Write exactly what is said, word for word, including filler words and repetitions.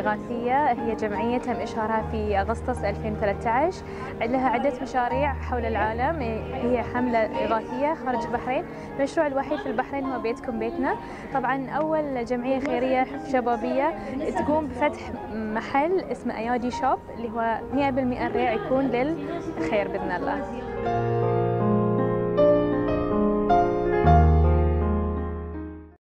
إغاثية، هي جمعية تم إشهارها في أغسطس ألفين وثلاثة عشر، لها عدة مشاريع حول العالم، هي حملة إغاثية خارج البحرين. المشروع الوحيد في البحرين هو بيتكم بيتنا. طبعا أول جمعية خيرية شبابية تقوم بفتح محل اسمه أيادي شوب، اللي هو مئة بالمئة البيع يكون للخير بإذن الله.